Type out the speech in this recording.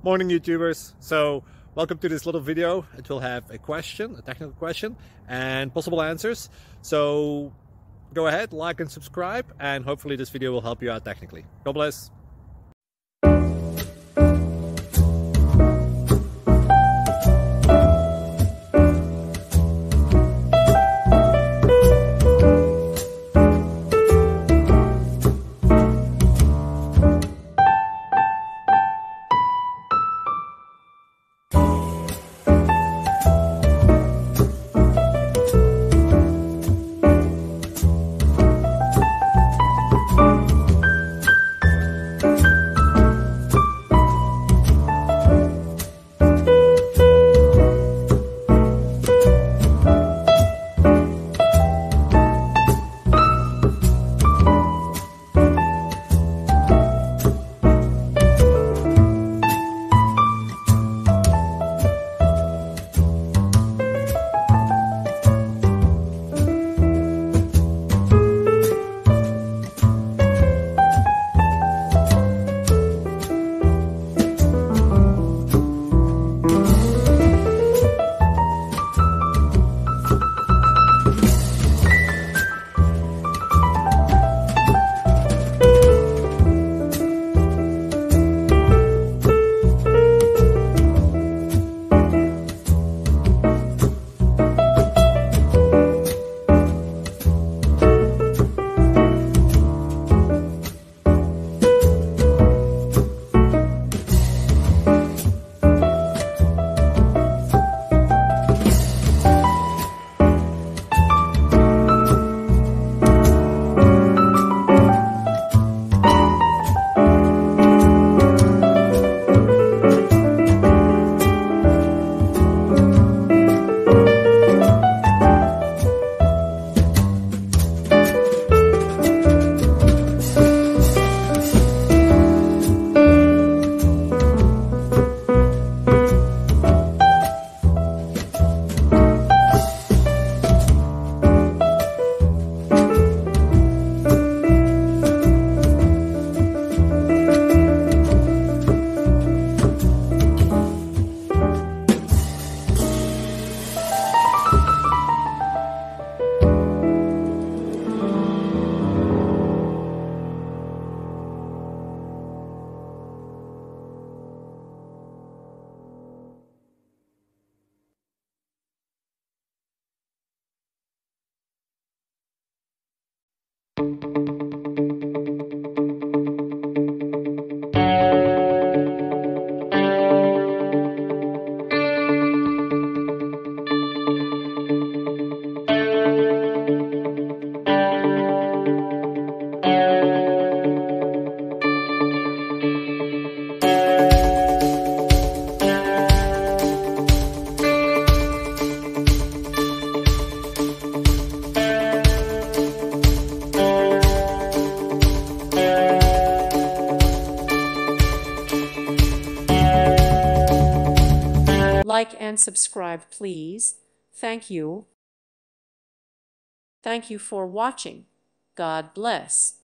Morning YouTubers. So welcome to this little video. It will have a question, a technical question, and possible answers. So go ahead, like and subscribe, and hopefully this video will help you out technically. God bless. Like and subscribe, please. Thank you. Thank you for watching. God bless.